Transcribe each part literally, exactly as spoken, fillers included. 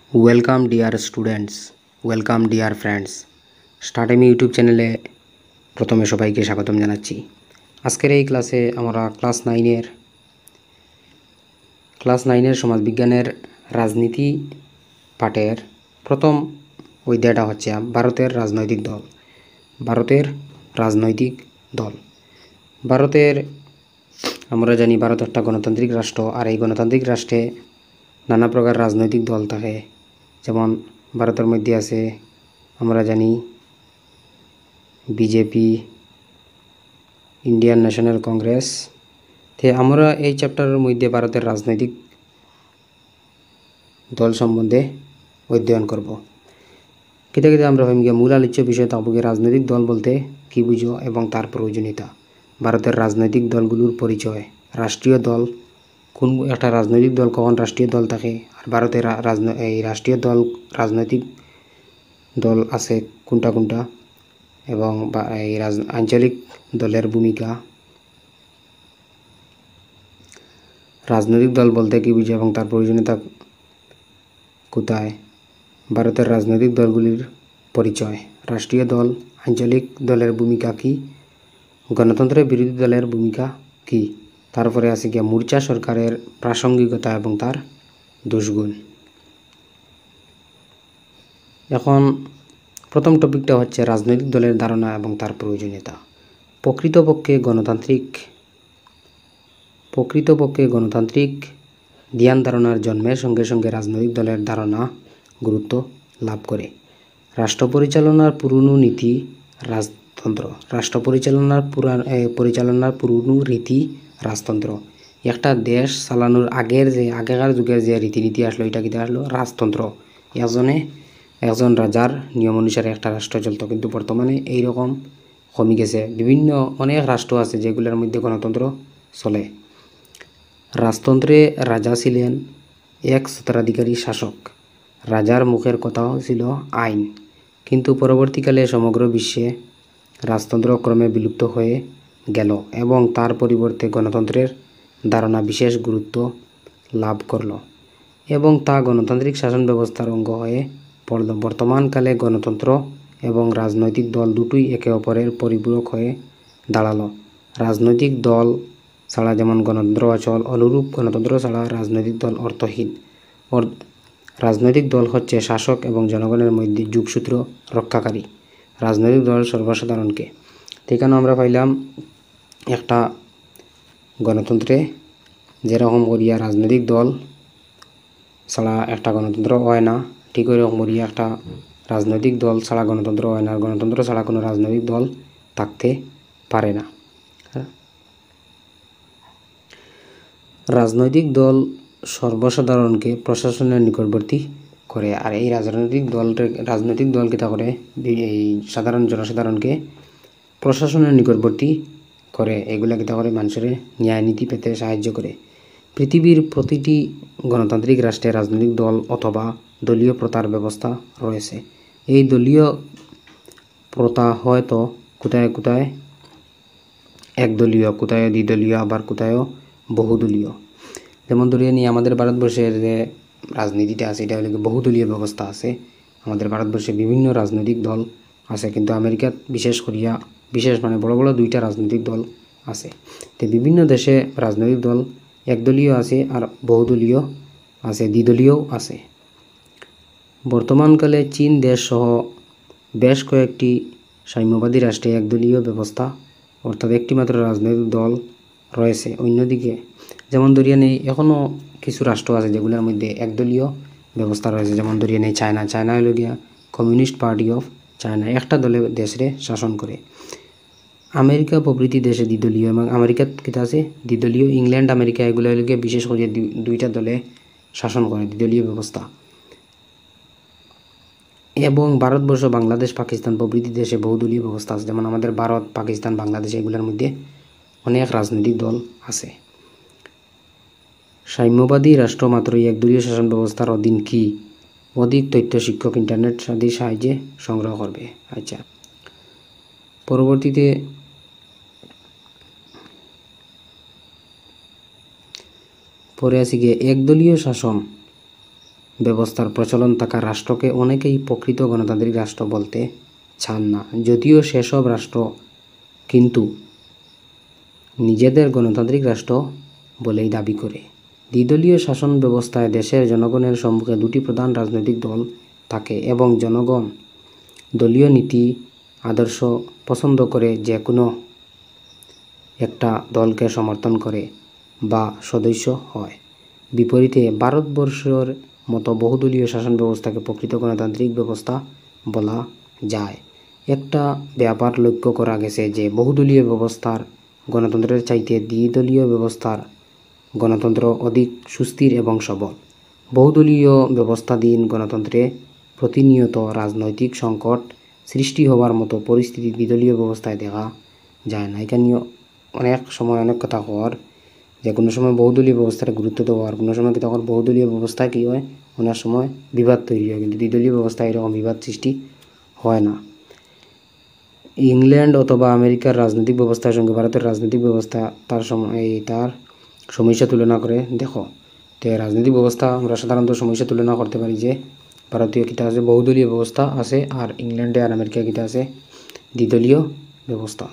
Welcome dear students, welcome dear friends. Start এমি YouTube চ্যানেলে প্রথমে সবাইকে স্বাগতম জানাচ্ছি। আজকের এই ক্লাসে আমরা ক্লাস নাইনের ক্লাস নাইনের সমাজবিজ্ঞানের রাজনীতি পাঠের প্রথম অধ্যায়টা হচ্ছে ভারতের রাজনৈতিক দল। ভারতের রাজনৈতিক দল ভারতের আমরা জানি ভারত একটা গণতান্ত্রিক রাষ্ট্র, আর এই গণতান্ত্রিক রাষ্ট্রে নানা প্রকার রাজনৈতিক দল থাকে। যেমন ভারতের মধ্যে আছে আমরা জানি বিজেপি, ইন্ডিয়ান ন্যাশনাল কংগ্রেস। তে আমরা এই চ্যাপ্টারের মধ্যে ভারতের রাজনৈতিক দল সম্বন্ধে অধ্যয়ন করব। কেটে কেটে আমরা ভাবি মূল আলোচ্য বিষয় থাকবে রাজনৈতিক দল বলতে কী বুঝো এবং তার প্রয়োজনীয়তা, ভারতের রাজনৈতিক দলগুলোর পরিচয়, রাষ্ট্রীয় দল কোন একটা রাজনৈতিক দল কখন রাষ্ট্রীয় দল থাকে, আর ভারতের রাজন এই রাষ্ট্রীয় দল রাজনৈতিক দল আছে কোনটা কোনটা, এবং এই রাজ আঞ্চলিক দলের ভূমিকা, রাজনৈতিক দল বলতে কী বুঝে এবং তার প্রয়োজনীয়তা কোথায়, ভারতের রাজনৈতিক দলগুলির পরিচয়, রাষ্ট্রীয় দল, আঞ্চলিক দলের ভূমিকা কী, গণতন্ত্রের বিরোধী দলের ভূমিকা কী, তারপরে আছে গিয়া মোর্চা সরকারের প্রাসঙ্গিকতা এবং তার দোষগুণ। এখন প্রথম টপিকটা হচ্ছে রাজনৈতিক দলের ধারণা এবং তার প্রয়োজনীয়তা। প্রকৃতপক্ষে গণতান্ত্রিক প্রকৃতপক্ষে গণতান্ত্রিক ধ্যান ধারণার জন্মের সঙ্গে সঙ্গে রাজনৈতিক দলের ধারণা গুরুত্ব লাভ করে। রাষ্ট্র পরিচালনার পুরনো নীতি রাজতন্ত্র রাষ্ট্র পরিচালনার পুরা পরিচালনার পুরনো রীতি রাজতন্ত্র। একটা দেশ চালানোর আগের যে আগেকার যুগের যে রীতিনীতি আসলো এটা কিটা আসলো রাজতন্ত্র। একজনে একজন রাজার নিয়ম অনুসারে একটা রাষ্ট্র চলত, কিন্তু বর্তমানে এইরকম কমে গেছে। বিভিন্ন অনেক রাষ্ট্র আছে যেগুলোর মধ্যে গণতন্ত্র চলে। রাজতন্ত্রে রাজা ছিলেন এক স্বত্বাধিকারী শাসক, রাজার মুখের কথাও ছিল আইন। কিন্তু পরবর্তীকালে সমগ্র বিশ্বে রাজতন্ত্র ক্রমে বিলুপ্ত হয়ে গেল এবং তার পরিবর্তে গণতন্ত্রের ধারণা বিশেষ গুরুত্ব লাভ করল এবং তা গণতান্ত্রিক শাসন ব্যবস্থার অঙ্গ হয়ে পড়ল। বর্তমানকালে গণতন্ত্র এবং রাজনৈতিক দল দুটোই একে অপরের পরিপূরক হয়ে দাঁড়ালো। রাজনৈতিক দল ছাড়া যেমন গণতন্ত্র অচল, অনুরূপ গণতন্ত্র ছাড়া রাজনৈতিক দল অর্থহীন। রাজনৈতিক দল হচ্ছে শাসক এবং জনগণের মধ্যে যোগসূত্র রক্ষাকারী। রাজনৈতিক দল সর্বসাধারণকে এখানে আমরা পাইলাম একটা গণতন্ত্রে যেরকম করিয়া রাজনৈতিক দল ছাড়া একটা গণতন্ত্র হয় না, ঠিক ওই রকম করিয়া একটা রাজনৈতিক দল ছাড়া গণতন্ত্র হয় না, গণতন্ত্র ছাড়া কোনো রাজনৈতিক দল থাকতে পারে না। রাজনৈতিক দল সর্বসাধারণকে প্রশাসনের নিকটবর্তী করে, আর এই রাজনৈতিক দল রাজনৈতিক দল কিতা করে এই সাধারণ জনসাধারণকে প্রশাসনের নিকটবর্তী করে। এগুলা কিতা করে মানুষের ন্যায় নীতি পেতে সাহায্য করে। পৃথিবীর প্রতিটি গণতান্ত্রিক রাষ্ট্রে রাজনৈতিক দল অথবা দলীয় প্রথার ব্যবস্থা রয়েছে। এই দলীয় প্রথা হয়তো কোথায় কোথায় একদলীয়, কোথায় দ্বিদলীয়, আবার কোথায়ও বহুদলীয়। যেমন ধরিয়ে নিয়ে আমাদের ভারতবর্ষের যে রাজনীতিটা আছে এটা হলো বহুদলীয় ব্যবস্থা আছে। আমাদের ভারতবর্ষে বিভিন্ন রাজনৈতিক দল আছে, কিন্তু আমেরিকাত বিশেষ করিয়া বিশেষ মানে বড় বড় দুইটা রাজনৈতিক দল আছে। তো বিভিন্ন দেশে রাজনৈতিক দল একদলীয় আছে আর বহুদলীয় আছে, দ্বিদলীয়ও আছে। বর্তমানকালে চীন দেশ সহ বেশ কয়েকটি সাম্যবাদী রাষ্ট্রে একদলীয় ব্যবস্থা অর্থাৎ একটিমাত্র রাজনৈতিক দল রয়েছে। অন্যদিকে যেমন ধরিয়ে নেই এখনও কিছু রাষ্ট্র আছে যেগুলোর মধ্যে একদলীয় ব্যবস্থা রয়েছে। যেমন ধরিয়ে নেই চায়না চায়না হলো গিয়া কমিউনিস্ট পার্টি অফ চায়না, একটা দলে দেশে শাসন করে। আমেরিকা প্রভৃতি দেশে দ্বিদলীয় এবং আমেরিকাত কিতা আছে দ্বিদলীয়। ইংল্যান্ড আমেরিকা এগুলো হলো গিয়ে বিশেষ করে দুইটা দলে শাসন করে, দ্বিদলীয় ব্যবস্থা। এবং ভারতবর্ষ, বাংলাদেশ, পাকিস্তান প্রভৃতি দেশে বহুদলীয় ব্যবস্থা আছে। যেমন আমাদের ভারত, পাকিস্তান, বাংলাদেশ এগুলোর মধ্যে অনেক রাজনৈতিক দল আছে। সাম্যবাদী রাষ্ট্র মাত্রই একদলীয় শাসন ব্যবস্থার অধীন কি? অধিক তথ্য শিক্ষক ইন্টারনেট আদির সাহায্যে সংগ্রহ করবে। আচ্ছা, পরবর্তীতে পরে আসি গিয়ে একদলীয় শাসন ব্যবস্থার প্রচলন থাকা রাষ্ট্রকে অনেকেই প্রকৃত গণতান্ত্রিক রাষ্ট্র বলতে চান না, যদিও সেসব রাষ্ট্র কিন্তু নিজেদের গণতান্ত্রিক রাষ্ট্র বলেই দাবি করে। দ্বিদলীয় শাসন ব্যবস্থায় দেশের জনগণের সম্মুখে দুটি প্রধান রাজনৈতিক দল থাকে এবং জনগণ দলীয় নীতি আদর্শ পছন্দ করে যে কোনো একটা দলকে সমর্থন করে বা সদস্য হয়। বিপরীতে ভারতবর্ষের মতো বহুদলীয় শাসন ব্যবস্থাকে প্রকৃত গণতান্ত্রিক ব্যবস্থা বলা যায়। একটা ব্যাপার লক্ষ্য করা গেছে যে বহুদলীয় ব্যবস্থার গণতন্ত্রের চাইতে দ্বিদলীয় ব্যবস্থার গণতন্ত্র অধিক সুস্থির এবং সবল। বহুদলীয় ব্যবস্থাধীন গণতন্ত্রে প্রতিনিয়ত রাজনৈতিক সংকট সৃষ্টি হওয়ার মতো পরিস্থিতি দ্বিদলীয় ব্যবস্থায় দেখা যায় না। এখানে অনেক সময় অনেক কথা হওয়ার যে কোনো সময় বহুদলীয় ব্যবস্থার গুরুত্ব দেওয়ার, কোনো সময় কি তখন বহুদলীয় ব্যবস্থায় কী হয়, অনেক সময় বিবাদ তৈরি হয়, কিন্তু দ্বিদলীয় ব্যবস্থায় এরকম বিবাদ সৃষ্টি হয় না। ইংল্যান্ড অথবা আমেরিকার রাজনৈতিক ব্যবস্থার সঙ্গে ভারতের রাজনৈতিক ব্যবস্থা তার সময় তার সমস্যা তুলনা করে দেখো। তো রাজনৈতিক ব্যবস্থা আমরা সাধারণত সমস্যা তুলনা করতে পারি যে ভারতীয় কিতা আছে বহুদলীয় ব্যবস্থা আছে, আর ইংল্যান্ডে আর আমেরিকা কিতা আছে দ্বিদলীয় ব্যবস্থা।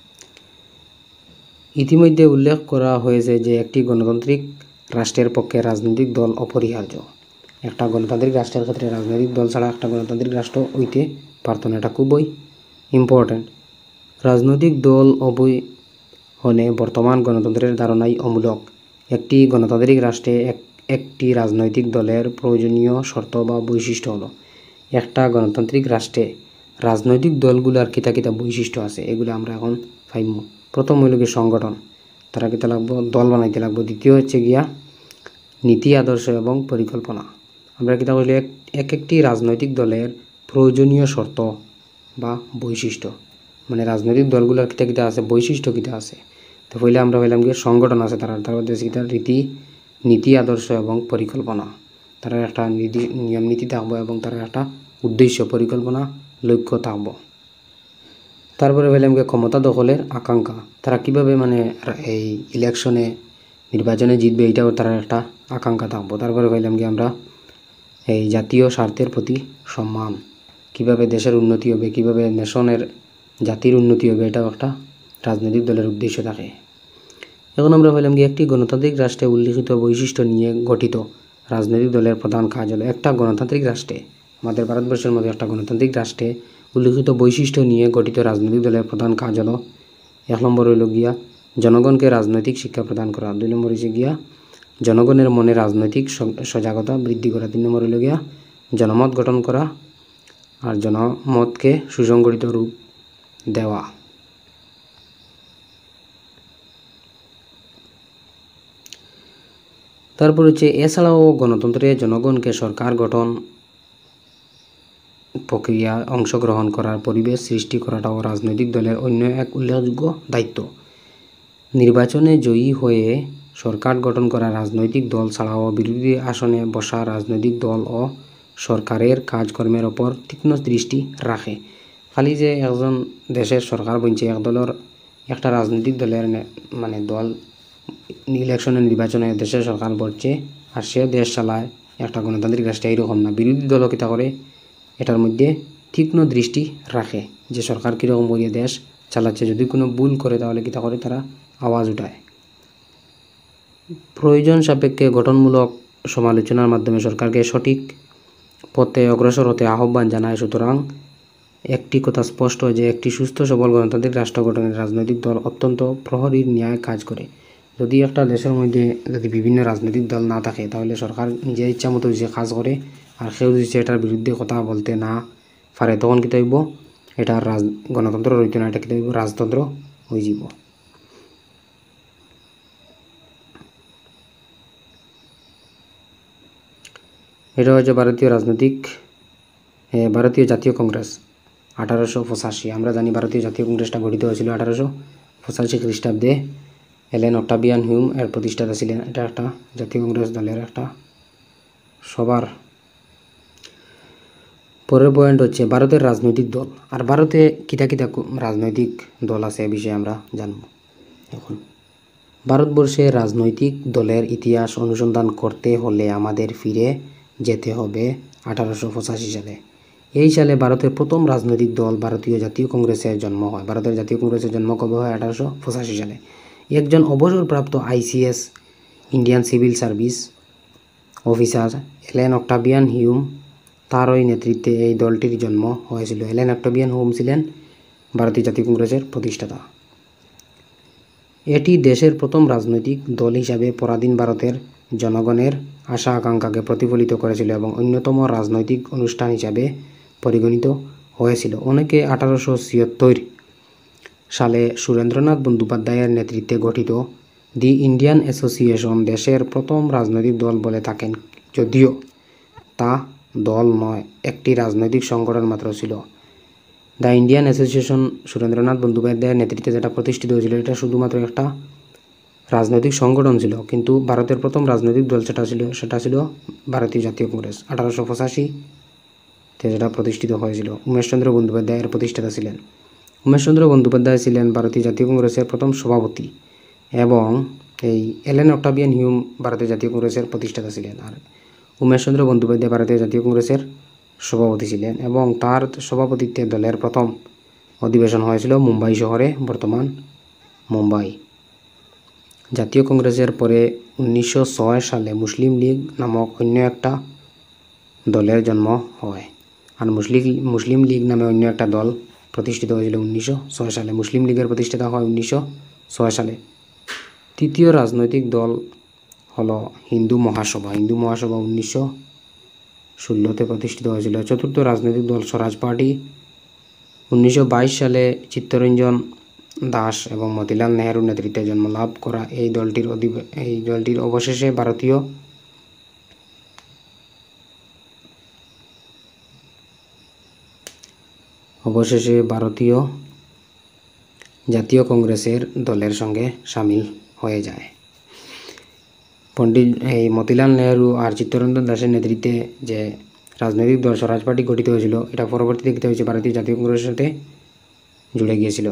ইতিমধ্যে উল্লেখ করা হয়েছে যে একটি গণতান্ত্রিক রাষ্ট্রের পক্ষে রাজনৈতিক দল অপরিহার্য। একটা গণতান্ত্রিক রাষ্ট্রের ক্ষেত্রে রাজনৈতিক দল ছাড়া একটা গণতান্ত্রিক রাষ্ট্র হইতে পারত না, এটা খুবই ইম্পর্ট্যান্ট। রাজনৈতিক দল অবহনে বর্তমান গণতন্ত্রের ধারণাই অমূলক। একটি গণতান্ত্রিক রাষ্ট্রে এক একটি রাজনৈতিক দলের প্রয়োজনীয় শর্ত বা বৈশিষ্ট্য হলো, একটা গণতান্ত্রিক রাষ্ট্রে রাজনৈতিক দলগুলার কিতা কিতা বৈশিষ্ট্য আছে এগুলো আমরা এখন পাইব। প্রথম হইল কি সংগঠন, তারা কিতা লাগবো দল বানাইতে লাগবো। দ্বিতীয় হচ্ছে গিয়া নীতি আদর্শ এবং পরিকল্পনা। আমরা কিতা কইলে এক একটি রাজনৈতিক দলের প্রয়োজনীয় শর্ত বা বৈশিষ্ট্য, মানে রাজনৈতিক দলগুলোর কিতা কিতা আছে বৈশিষ্ট্য কিতা আছে। তো পहिले আমরা বললাম কি সংগঠন আছে, তারা তারপর দেশে কিতা রীতি নীতি আদর্শ এবং পরিকল্পনা, তারা একটা নীতি নিয়ম নীতি থাকবো এবং তারা একটা উদ্দেশ্য পরিকল্পনা লক্ষ্য থাকবো। তারপরে বললাম কি ক্ষমতা দখলের আকাঙ্ক্ষা, তারা কিভাবে মানে এই ইলেকশনে নির্বাচনে জিতবে এইটাও তারা একটা আকাঙ্ক্ষা থাকবো। তারপরে বললাম কি আমরা এই জাতীয় স্বার্থের প্রতি সম্মান, কিভাবে দেশের উন্নতি হবে, কিভাবে নেশনের জাতির উন্নতি হবে, এটাও একটা রাজনৈতিক দলের উদ্দেশ্য থাকে। এখন আমরা বললাম কি একটি গণতান্ত্রিক রাষ্ট্রে উল্লিখিত বৈশিষ্ট্য নিয়ে গঠিত রাজনৈতিক দলের প্রধান কাজ হলো, একটা গণতান্ত্রিক রাষ্ট্রে আমাদের ভারতবর্ষের মধ্যে একটা গণতান্ত্রিক রাষ্ট্রে উল্লিখিত বৈশিষ্ট্য নিয়ে গঠিত রাজনৈতিক দলের প্রধান কাজ হলো, এক নম্বর হইল গিয়া জনগণকে রাজনৈতিক শিক্ষা প্রদান করা, দুই নম্বর হচ্ছে গিয়া জনগণের মনে রাজনৈতিক সজাগতা বৃদ্ধি করা, তিন নম্বর হইল গিয়া জনমত গঠন করা আর জনমতকে সুসংগঠিত রূপ দেওয়া। তারপর হচ্ছে এছাড়াও গণতন্ত্রে জনগণকে সরকার গঠন প্রক্রিয়া অংশগ্রহণ করার পরিবেশ সৃষ্টি করাটাও রাজনৈতিক দলের অন্য এক উল্লেখযোগ্য দায়িত্ব। নির্বাচনে জয়ী হয়ে সরকার গঠন করা রাজনৈতিক দল ছাড়াও বিরোধী আসনে বসা রাজনৈতিক দল ও সরকারের কাজকর্মের ওপর তীক্ষ্ণ দৃষ্টি রাখে। খালি যে একজন দেশের সরকার বনছে এক দলের একটা রাজনৈতিক দলের মানে দল ইলেকশনে নির্বাচনে দেশের সরকার বলছে আর সে দেশ চালায় একটা গণতান্ত্রিক রাষ্ট্রে, এইরকম না। বিরোধী দলও কিতা করে এটার মধ্যে তীক্ষ্ণ দৃষ্টি রাখে যে সরকার কীরকম করিয়ে দেশ চালাচ্ছে, যদি কোনো ভুল করে তাহলে কিতা করে তারা আওয়াজ উঠায়। প্রয়োজন সাপেক্ষে গঠনমূলক সমালোচনার মাধ্যমে সরকারকে সঠিক পথে অগ্রসর হতে আহ্বান জানায়। সুতরাং একটি কথা স্পষ্ট যে একটি সুস্থ সবল গণতান্ত্রিক রাষ্ট্র গঠনের রাজনৈতিক দল অত্যন্ত প্রহরীর ন্যায় কাজ করে। যদি একটা দেশের মধ্যে যদি বিভিন্ন রাজনৈতিক দল না থাকে তাহলে সরকার নিজের ইচ্ছা মতো যে কাজ করে, আর কেউ যদি এটার বিরুদ্ধে কথা বলতে না পারে তখন কী হইব, এটা রাজ গণতন্ত্র রইত না, এটা কী হইব রাজতন্ত্র হয়ে যাব। এটা হচ্ছে ভারতীয় রাজনৈতিক ভারতীয় জাতীয় কংগ্রেস আঠারোশো পঁচাশি। আমরা জানি ভারতীয় জাতীয় কংগ্রেসটা গঠিত হয়েছিল আঠারোশো পঁচাশি খ্রিস্টাব্দে। এলেন অক্টাভিয়ান হিউম এর প্রতিষ্ঠাতা ছিলেন। এটা একটা জাতীয় কংগ্রেস দলের একটা সবার। পরের পয়েন্ট হচ্ছে ভারতের রাজনৈতিক দল, আর ভারতে কিতা কিতা রাজনৈতিক দল আছে এ বিষয়ে আমরা জানব। এখন ভারতবর্ষে রাজনৈতিক দলের ইতিহাস অনুসন্ধান করতে হলে আমাদের ফিরে যেতে হবে আঠারোশো পঁচাশি সালে। এই সালে ভারতের প্রথম রাজনৈতিক দল ভারতীয় জাতীয় কংগ্রেসের জন্ম হয়। ভারতের জাতীয় কংগ্রেসের জন্ম কবে হয়? আঠারোশো পঁচাশি সালে। একজন অবসরপ্রাপ্ত ICS Indian civil service officer Allan Octavian Hume তারই নেতৃত্বে এই দলটির জন্ম হয়েছিল। এলেন অক্টাভিয়ান হিউম ছিলেন ভারতীয় জাতীয় কংগ্রেসের প্রতিষ্ঠাতা। এটি দেশের প্রথম রাজনৈতিক দল হিসাবে পরাধীন ভারতের জনগণের আশা আকাঙ্ক্ষাকে প্রতিফলিত করেছিল এবং অন্যতম রাজনৈতিক অনুষ্ঠান হিসাবে পরিগণিত হয়েছিল। অনেকে আঠারোশো ছিয়াত্তর সালে সুরেন্দ্রনাথ বন্দ্যোপাধ্যায়ের নেতৃত্বে গঠিত দি ইন্ডিয়ান অ্যাসোসিয়েশন দেশের প্রথম রাজনৈতিক দল বলে থাকেন, যদিও তা দল নয়, একটি রাজনৈতিক সংগঠন মাত্র ছিল। দ্য ইন্ডিয়ান অ্যাসোসিয়েশন সুরেন্দ্রনাথ বন্দ্যোপাধ্যায়ের নেতৃত্বে যেটা প্রতিষ্ঠিত হয়েছিল, এটা শুধুমাত্র একটা রাজনৈতিক সংগঠন ছিল, কিন্তু ভারতের প্রথম রাজনৈতিক দল সেটা ছিল সেটা ছিল ভারতীয় জাতীয় কংগ্রেস। আঠারোশো পঁচাশিতে যেটা প্রতিষ্ঠিত হয়েছিল। উমেশচন্দ্র বন্দ্যোপাধ্যায়ের প্রতিষ্ঠাতা ছিলেন। উমেশচন্দ্র বন্দ্যোপাধ্যায় ছিলেন ভারতীয় জাতীয় কংগ্রেসের প্রথম সভাপতি এবং এই এলেন অক্টাভিয়ান হিউম ভারতীয় জাতীয় কংগ্রেসের প্রতিষ্ঠাতা ছিলেন। আর উমেশচন্দ্র বন্দ্যোপাধ্যায় ভারতীয় জাতীয় কংগ্রেসের সভাপতি ছিলেন এবং তার সভাপতিত্বে দলের প্রথম অধিবেশন হয়েছিল মুম্বাই শহরে, বর্তমান মুম্বাই। জাতীয় কংগ্রেসের পরে উনিশশো ছয় সালে মুসলিম লীগ নামক অন্য একটা দলের জন্ম হয়। আর মুসলিম মুসলিম লীগ নামে অন্য একটা দল প্রতিষ্ঠিত হয়েছিল উনিশশো ছয় সালে। মুসলিম লীগের প্রতিষ্ঠাতা হয় উনিশশো ছয় সালে। তৃতীয় রাজনৈতিক দল হলো হিন্দু মহাসভা। হিন্দু মহাসভা উনিশশো ষোলোতে প্রতিষ্ঠিত হয়েছিল। চতুর্থ রাজনৈতিক দল স্বরাজ পার্টি উনিশশো বাইশ সালে চিত্তরঞ্জন দাস এবং মতিলাল নেহরুর নেতৃত্বে জন্ম লাভ করা এই দলটির অধিবে এই দলটির অবশেষে ভারতীয় অবশেষে ভারতীয় জাতীয় কংগ্রেসের দলের সঙ্গে সামিল হয়ে যায়। পণ্ডিত এই মতিলাল নেহরু আর চিত্তরঞ্জন দাসের নেতৃত্বে যে রাজনৈতিক দল স্বরাজ পার্টি গঠিত হয়েছিল, এটা পরবর্তীতে দেখতে হয়েছে ভারতীয় জাতীয় কংগ্রেসের সাথে জুড়ে গিয়েছিল।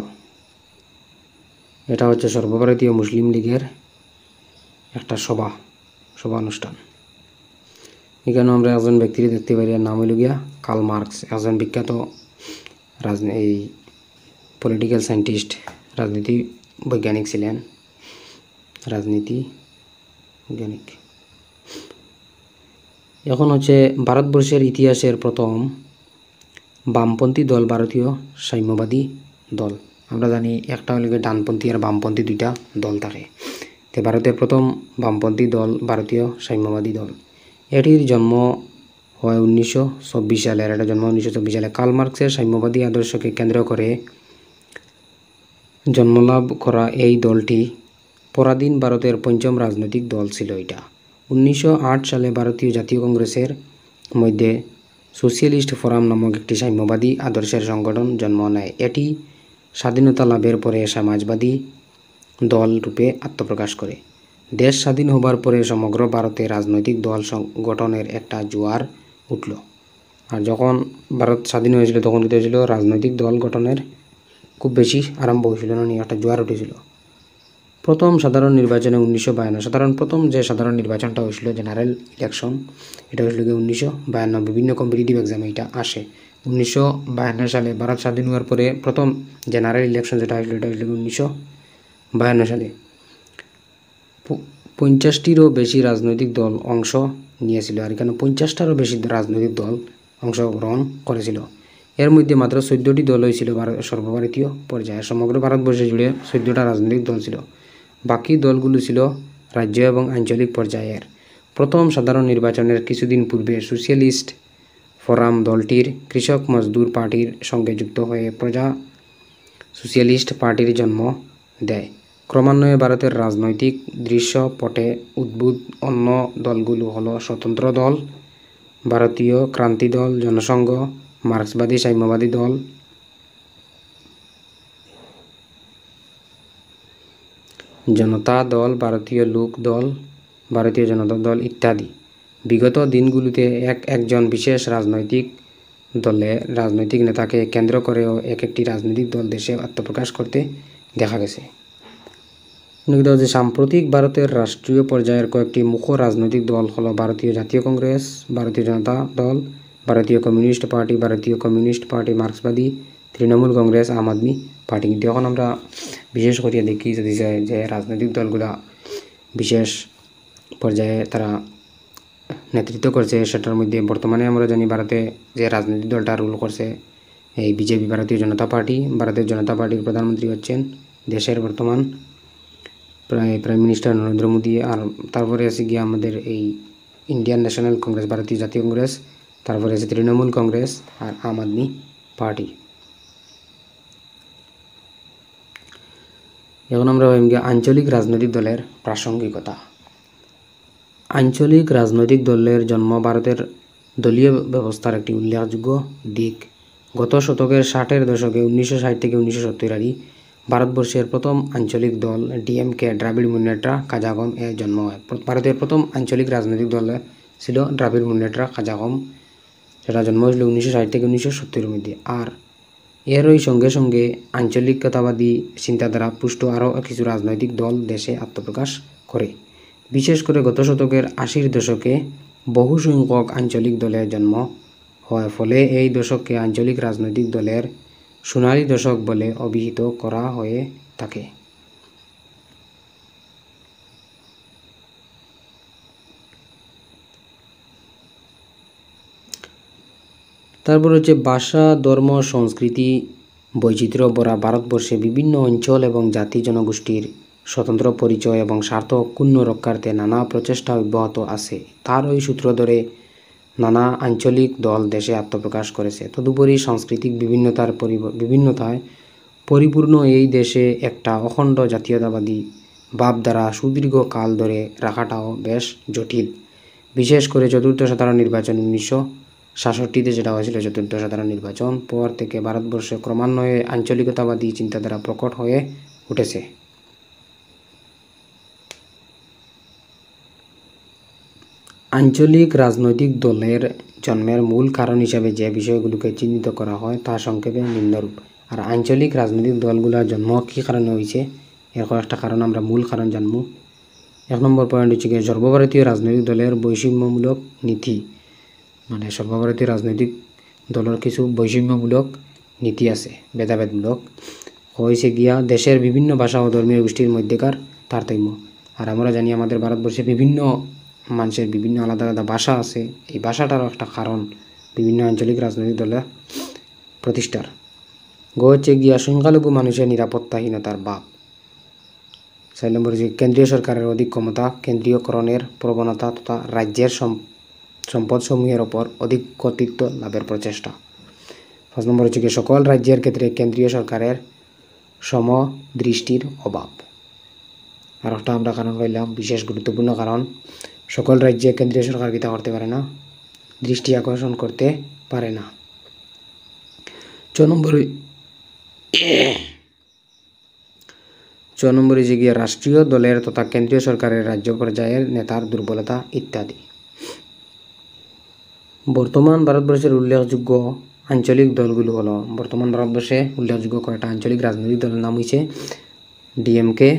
এটা হচ্ছে সর্বভারতীয় মুসলিম লীগের একটা সভা সভা অনুষ্ঠান। এখানে আমরা একজন ব্যক্তির দেখতে পারি, নাম হইল গিয়া কার্ল মার্কস, একজন বিখ্যাত রাজনী এই পলিটিক্যাল সায়েন্টিস্ট, রাজনীতি বৈজ্ঞানিক ছিলেন, রাজনীতি বৈজ্ঞানিক। এখন হচ্ছে ভারতবর্ষের ইতিহাসের প্রথম বামপন্থী দল ভারতীয় সাম্যবাদী দল। আমরা জানি একটা হলো ডানপন্থী আর বামপন্থী দুইটা দল থাকে। তো ভারতের প্রথম বামপন্থী দল ভারতীয় সাম্যবাদী দল। এটির জন্ম হয় উনিশশো চব্বিশ সালের এটা জন্ম উনিশশো চব্বিশ সালে। কার্ল মার্কসের সাম্যবাদী আদর্শকে কেন্দ্র করে জন্মলাভ করা এই দলটি পরাধীন ভারতের পঞ্চম রাজনৈতিক দল ছিল। এটা উনিশশো আট সালে ভারতীয় জাতীয় কংগ্রেসের মধ্যে সোশিয়ালিস্ট ফোরাম নামক একটি সাম্যবাদী আদর্শের সংগঠন জন্ম নেয়। এটি স্বাধীনতা লাভের পরে সমাজবাদী দল রূপে আত্মপ্রকাশ করে। দেশ স্বাধীন হবার পরে সমগ্র ভারতে রাজনৈতিক দল গঠনের একটা জোয়ার উঠল। আর যখন ভারত স্বাধীন হয়েছিল তখন কী হয়েছিল, রাজনৈতিক দল গঠনের খুব বেশি আরম্ভ হয়েছিল না, নিয়ে একটা জোয়ার উঠেছিল। প্রথম সাধারণ নির্বাচনে উনিশশো বায়ান্ন সাধারণ প্রথম যে সাধারণ নির্বাচনটা হয়েছিল জেনারেল ইলেকশন, এটা হয়েছিল কি উনিশশো বায়ান্ন বিভিন্ন কম্পিটিটিভ এক্সামে এটা আসে। উনিশশো বায়ান্ন সালে ভারত স্বাধীন হওয়ার পরে প্রথম জেনারেল ইলেকশন যেটা হয়েছিল এটা হয়েছিল উনিশশো বায়ান্ন সালে। পঞ্চাশটিরও বেশি রাজনৈতিক দল অংশ নিয়েছিল। আর এখানে পঞ্চাশটারও বেশি রাজনৈতিক দল অংশগ্রহণ করেছিল। এর মধ্যে মাত্র চোদ্দোটি দল হয়েছিল ভারত সর্বভারতীয় পর্যায়ে। সমগ্র ভারতবর্ষে জুড়ে চোদ্দোটা রাজনৈতিক দল ছিল। বাকি দলগুলো ছিল রাজ্য এবং আঞ্চলিক পর্যায়ের। প্রথম সাধারণ নির্বাচনের কিছুদিন পূর্বে সোশিয়ালিস্ট ফোরাম দলটির কৃষক মজদুর পার্টির সঙ্গে যুক্ত হয়ে প্রজা সোশিয়ালিস্ট পার্টির জন্ম দেয়। ক্রমান্বয়ে ভারতের রাজনৈতিক দৃশ্যপটে উদ্ভূত অন্য দলগুলো হলো স্বতন্ত্র দল, ভারতীয় ক্রান্তি দল, জনসংঘ, মার্ক্সবাদী সাম্যবাদী দল, জনতা দল, ভারতীয় লোক দল, ভারতীয় জনতা দল ইত্যাদি। বিগত দিনগুলোতে এক একজন বিশেষ রাজনৈতিক দলে রাজনৈতিক নেতাকে কেন্দ্র করেও এক একটি রাজনৈতিক দল দেশে আত্মপ্রকাশ করতে দেখা গেছে। নিগত যে সাম্প্রতিক ভারতের রাষ্ট্রীয় পর্যায়ের কয়েকটি মুখ্য রাজনৈতিক দল হলো ভারতীয় জাতীয় কংগ্রেস, ভারতীয় জনতা দল, ভারতীয় কমিউনিস্ট পার্টি, ভারতীয় কমিউনিস্ট পার্টি মার্ক্সবাদী, তৃণমূল কংগ্রেস, আম আদমি পার্টি। কিন্তু এখন আমরা বিশেষ করিয়া দেখি যদি যে রাজনৈতিক দলগুলা বিশেষ পর্যায়ে তারা নেতৃত্ব করছে, সেটার মধ্যে বর্তমানে আমরা জানি ভারতে যে রাজনৈতিক দলটা রুল করছে এই বিজেপি, ভারতীয় জনতা পার্টি। ভারতীয় জনতা পার্টির প্রধানমন্ত্রী হচ্ছেন দেশের বর্তমান প্রায় প্রাইম মিনিস্টার নরেন্দ্র মোদী। আর তারপরে আছে গিয়ে আমাদের এই ইন্ডিয়ান ন্যাশনাল কংগ্রেস, ভারতীয় জাতীয় কংগ্রেস, তারপরে আছে তৃণমূল কংগ্রেস আর আম আদমি পার্টি। এখন আমরা ভাবি গিয়ে আঞ্চলিক রাজনৈতিক দলের প্রাসঙ্গিকতা। আঞ্চলিক রাজনৈতিক দলের জন্ম ভারতের দলীয় ব্যবস্থার একটি উল্লেখযোগ্য দিক। গত শতকের ষাটের দশকে উনিশশো ষাট থেকে উনিশশো সত্তর আরি ভারতবর্ষের প্রথম আঞ্চলিক দল ডিএমকে, দ্রাবিড় মুন্নেত্রা কাজাগম এর জন্ম হয়। ভারতের প্রথম আঞ্চলিক রাজনৈতিক দল ছিল দ্রাবিড় মুন্নেত্রা কাজাগম, সেটা জন্ম হয়েছিল উনিশশো ষাট থেকে উনিশশো সত্তরের মধ্যে। আর এরই সঙ্গে সঙ্গে আঞ্চলিকতাবাদী চিন্তাধারা পুষ্ট আরও কিছু রাজনৈতিক দল দেশে আত্মপ্রকাশ করে। বিশেষ করে গত শতকের আশির দশকে বহু সংখ্যক আঞ্চলিক দলের জন্ম হয়, ফলে এই দশককে আঞ্চলিক রাজনৈতিক দলের সোনালী দশক বলে অভিহিত করা হয়ে থাকে। তারপর হচ্ছে ভাষা, ধর্ম, সংস্কৃতি, বৈচিত্র্য ভরা ভারতবর্ষে বিভিন্ন অঞ্চল এবং জাতি জনগোষ্ঠীর স্বতন্ত্র পরিচয় এবং স্বার্থ অক্ষুণ্ণ রক্ষার্থে নানা প্রচেষ্টা অব্যাহত আছে। তার ওই সূত্র ধরে নানা আঞ্চলিক দল দেশে আত্মপ্রকাশ করেছে। তদুপরি সাংস্কৃতিক বিভিন্নতার বিভিন্নতায় পরিপূর্ণ এই দেশে একটা অখণ্ড জাতীয়তাবাদী ভাবধারা সুদীর্ঘ কাল ধরে রাখাটাও বেশ জটিল। বিশেষ করে চতুর্থ সাধারণ নির্বাচন উনিশশো সাতষট্টিতে যেটা হয়েছিল, চতুর্থ সাধারণ নির্বাচন পর থেকে ভারতবর্ষে ক্রমান্বয়ে আঞ্চলিকতাবাদী চিন্তাধারা প্রকট হয়ে উঠেছে। আঞ্চলিক রাজনৈতিক দলের জন্মের মূল কারণ হিসাবে যে বিষয়গুলোকে চিহ্নিত করা হয় তা সংক্ষেপে নিম্নরূপ। আর আঞ্চলিক রাজনৈতিক দলগুলোর জন্ম কী কারণে হয়েছে এর কয়েকটা কারণ আমরা মূল কারণ জানব। এক নম্বর পয়েন্ট হচ্ছে গিয়ে সর্বভারতীয় রাজনৈতিক দলের বৈষম্যমূলক নীতি, মানে সর্বভারতীয় রাজনৈতিক দলের কিছু বৈষম্যমূলক নীতি আছে, ভেদাভেদমূলক হয়েছে গিয়া দেশের বিভিন্ন ভাষা ও ধর্মীয় গোষ্ঠীর মধ্যেকার তারতম্য। আর আমরা জানি আমাদের ভারতবর্ষে বিভিন্ন মানুষের বিভিন্ন আলাদা আলাদা ভাষা আছে, এই ভাষাটারও একটা কারণ বিভিন্ন আঞ্চলিক রাজনৈতিক দলের প্রতিষ্ঠার। গ হচ্ছে গিয়া সংখ্যালঘু মানুষের নিরাপত্তাহীনতার ভাব। চার নম্বর হচ্ছে কেন্দ্রীয় সরকারের অধিক ক্ষমতা, কেন্দ্রীয়করণের প্রবণতা তথা রাজ্যের সম্পদসমূহের ওপর অধিক কর্তৃত্ব লাভের প্রচেষ্টা। পাঁচ নম্বর হচ্ছে গিয়ে সকল রাজ্যের ক্ষেত্রে কেন্দ্রীয় সরকারের সমদৃষ্টির অভাব। আর একটা আমরা কারণ পাইলাম বিশেষ গুরুত্বপূর্ণ কারণ, সকল রাজ্যে কেন্দ্রীয় সরকার কিতা করতে পারে না, দৃষ্টি আকর্ষণ করতে পারে না। ছ নম্বরে ছ নম্বরে যে গিয়ে রাষ্ট্রীয় দলের তথা কেন্দ্রীয় সরকারের রাজ্য পর্যায়ের নেতার দুর্বলতা ইত্যাদি। বর্তমান ভারতবর্ষের উল্লেখযোগ্য আঞ্চলিক দলগুলো হলো, বর্তমান ভারতবর্ষে উল্লেখযোগ্য কয়েকটা আঞ্চলিক রাজনৈতিক দলের নাম হয়েছে ডিএমকে,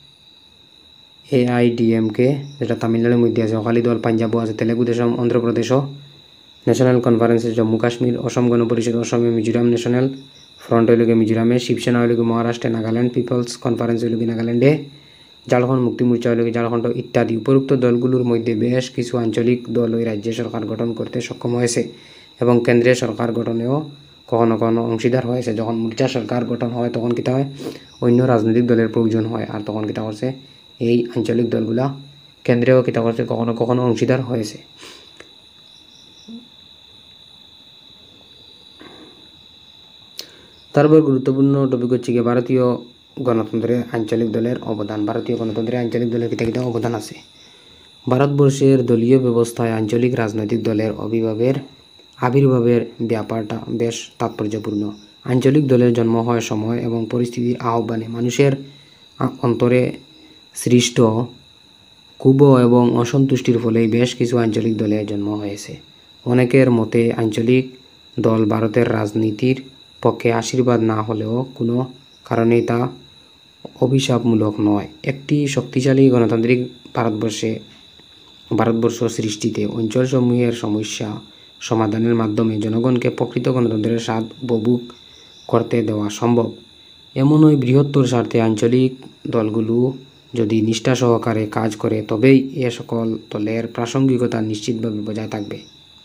এআইডিএমকে যেটা তামিলনাড়ুর মধ্যে আছে, অকালি দল পাঞ্জাবও আছে, তেলেগু দেশম অন্ধ্রপ্রদেশও, ন্যাশনাল কনফারেন্স জম্মু কাশ্মীর, অসম গণ পরিষদ অসমে, মিজোরাম ন্যাশনাল ফ্রন্ট হইলগে মিজোরামে, শিবসেনা হইলগে মহারাষ্ট্রে, নাগাল্যান্ড পিপলস কনফারেন্স হইলগে নাগাল্যান্ডে, ঝাড়খণ্ড মুক্তি মোর্চা হইলগে ঝাড়খণ্ড ইত্যাদি। উপরোক্ত দলগুলোর মধ্যে বেশ কিছু আঞ্চলিক দল ওই রাজ্যে সরকার গঠন করতে সক্ষম হয়েছে এবং কেন্দ্রীয় সরকার গঠনেও কখনো কখনো অংশীদার হয়েছে। যখন মোর্চা সরকার গঠন হয় তখন কিতা হয়, অন্য রাজনৈতিক দলের প্রয়োজন হয়, আর তখন কিতা করছে এই আঞ্চলিক দলগুলা কেন্দ্রেও কিতা করছে কখনো কখনো অংশীদার হয়েছে। তারপর গুরুত্বপূর্ণ টপিক হচ্ছে গিয়ে ভারতীয় গণতন্ত্রে আঞ্চলিক দলের অবদান। ভারতীয় গণতন্ত্রে আঞ্চলিক দলের কিতা কিতা অবদান আছে। ভারতবর্ষের দলীয় ব্যবস্থায় আঞ্চলিক রাজনৈতিক দলের আবির্ভাবের আবির্ভাবের ব্যাপারটা বেশ তাৎপর্যপূর্ণ। আঞ্চলিক দলের জন্ম হয় সময় এবং পরিস্থিতির আহ্বানে মানুষের অন্তরে সৃষ্ট ক্ষোভ এবং অসন্তুষ্টির ফলেই বেশ কিছু আঞ্চলিক দলের জন্ম হয়েছে। অনেকের মতে আঞ্চলিক দল ভারতের রাজনীতির পক্ষে আশীর্বাদ না হলেও কোনো কারণেই তা অভিশাপমূলক নয়। একটি শক্তিশালী গণতান্ত্রিক ভারতবর্ষে ভারতবর্ষ সৃষ্টিতে অঞ্চলসমূহের সমস্যা সমাধানের মাধ্যমে জনগণকে প্রকৃত গণতন্ত্রের স্বাদ উপভোগ করতে দেওয়া সম্ভব। এমনই বৃহত্তর স্বার্থে আঞ্চলিক দলগুলো যদি নিষ্ঠা সহকারে কাজ করে তবেই এ সকল দলের প্রাসঙ্গিকতা নিশ্চিতভাবে বজায় থাকবে।